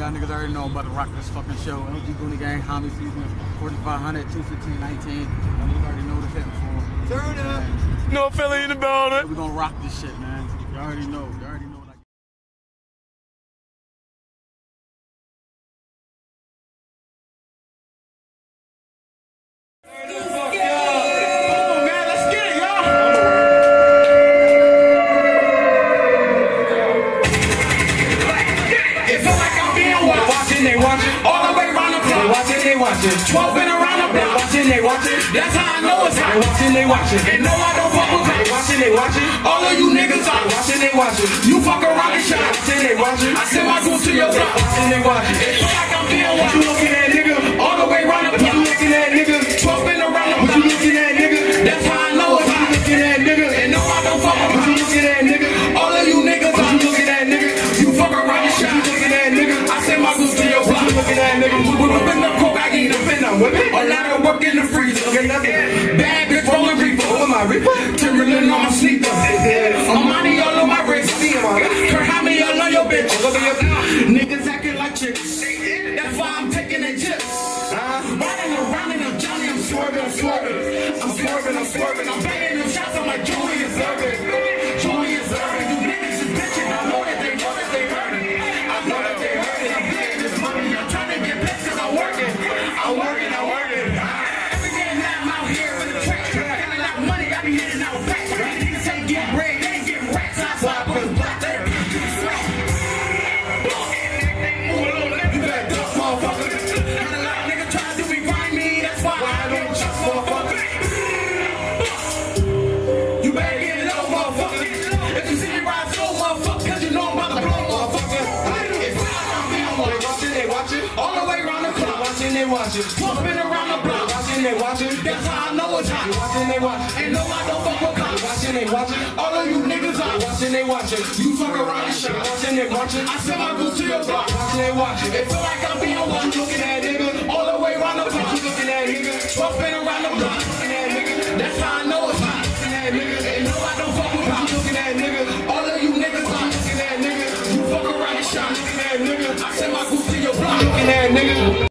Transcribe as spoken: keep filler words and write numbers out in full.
y'all niggas already know I'm about to rock this fucking show. L G Goonie Gang, Homie Season, forty-five hundred, two fifteen, nineteen. Y'all niggas already know what it's hitting for. Turn up. No Philly in the building. We gonna rock this shit, man. Y'all already know. Y'all already know. They watching all the way around the clock. They watching, they watching. twelve and around the block. They watching, they watching. That's how I know it's hot. They watching, they watching. And no, I don't fuck with cops. They watching, they watching. All of you niggas are watching, they watching. You fuck around and shot. They watching, they watching. I send my goons to your block. They watching, they watching. It feel like I'm being watched. You looking at nigga all the way around the block. You looking at nigga twelve and around the block. You looking at nigga. That's how I know it's hot. You looking at nigga. And no, I don't fuck with cops. You looking at nigga. All of you niggas are looking at nigga. You fuck around and shot. You looking at nigga. I send my goons to your block. Looking at nigga, we whipping the coke, I eat up in the whipping. A lot of work in the freezer. Okay, nothing. Bad bitch rolling reefer. Over my reefer. Timberland on my sneaker. I'm money all on my wrist. Kurt Hammy all on your bitch. Niggas acting like chicks. That's why I'm taking their chips. Riding around in a Johnny, I'm swerving, I'm swerving. I'm swerving, I'm swerving. I'm banging them shots. I'm like Julius Erving. Julius Erving. You niggas is bitching. I know that they know that they heard it. I know that they heard it. I'm getting this money. I'm trying to get paid cause I'm working. I'm working, I'm working. Every day and night I'm out here with the track. Got a lot of money, I be hitting out back. Niggas ain't get bread, they ain't get racks. Outside cause black, they don't get slack. You better duck, motherfucker. Got a lot of niggas trying to do me grimy. That's why I don't trust, motherfucker. You better get low, motherfucker. If you see me ride slow, motherfucker, cause you know I'm about to blow, motherfucker. If I'm watching, they watching. All the way around the clock. Watching, they watching. Pumping around the block. Watching, they watching. That's how I know it's hot. Watching, they watching. And no, I don't fuck with cops. Watching, they watching. All of you niggas are watching, they watching. You fuck around and shit. Watching, they watching. I send my goons to your block. Watching, they watching. It feel like I'm being watched. Looking at nigga. All the way around the block. Looking at nigga. Pumping around the block. Looking at nigga. That's how I know it's hot. Looking at nigga. And no, I don't fuck with cops. Looking at nigga. All of you niggas are looking at nigga. You fuck around and shot. Looking at nigga. I send my goons to your block. Looking at nigga.